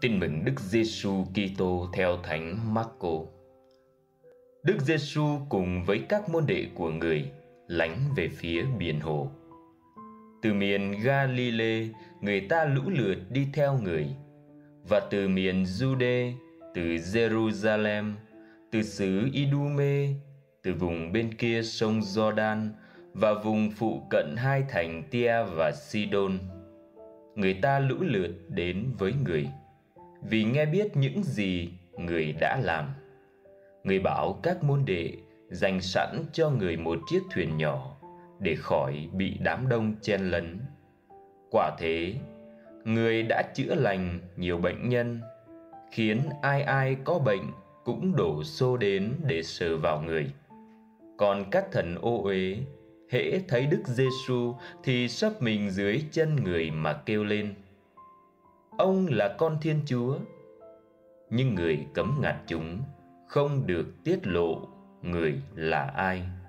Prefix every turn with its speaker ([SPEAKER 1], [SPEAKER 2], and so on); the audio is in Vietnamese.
[SPEAKER 1] Tin mừng Đức Giêsu Kitô theo Thánh Marco. Đức Giêsu cùng với các môn đệ của người lánh về phía biển hồ. Từ miền Ga-li-lê, người ta lũ lượt đi theo người, và từ miền Giu-đê, từ Jerusalem, từ xứ Idume, từ vùng bên kia sông Giođan và vùng phụ cận hai thành Tia và Sidon, người ta lũ lượt đến với người, vì nghe biết những gì người đã làm. Người bảo các môn đệ dành sẵn cho người một chiếc thuyền nhỏ để khỏi bị đám đông chen lấn. Quả thế, người đã chữa lành nhiều bệnh nhân, khiến ai ai có bệnh cũng đổ xô đến để sờ vào người. Còn các thần ô uế hễ thấy Đức Giêsu thì sấp mình dưới chân người mà kêu lên: Ông là con Thiên Chúa. Nhưng người cấm ngặt chúng không được tiết lộ người là ai.